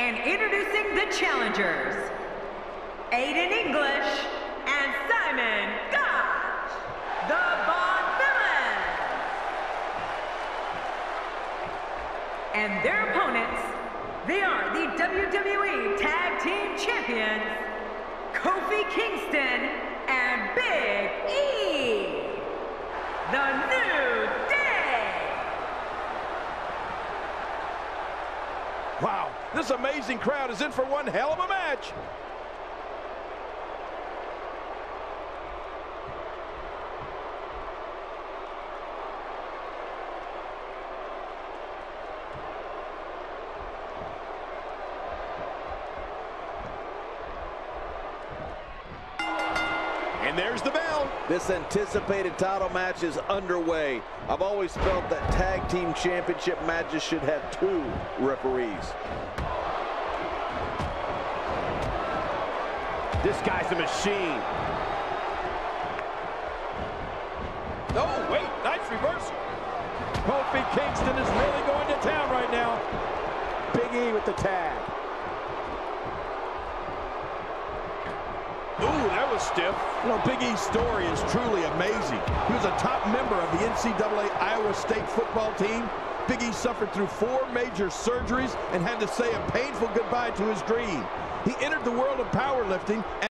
And introducing the challengers, Aiden English and Simon Gotch, the Vaudevillains. And their opponents, they are the WWE Tag Team Champions, Kofi Kingston and Big E, the New Day. Wow, this amazing crowd is in for one hell of a match. And there's the bell. This anticipated title match is underway. I've always felt that tag team championship matches should have 2 referees. This guy's a machine. Oh, wait, nice reversal. Kofi Kingston is really going to town right now. Big E with the tag. Ooh, that was stiff. You know, Big E's story is truly amazing. He was a top member of the NCAA Iowa State football team. Big E suffered through 4 major surgeries and had to say a painful goodbye to his dream. He entered the world of powerlifting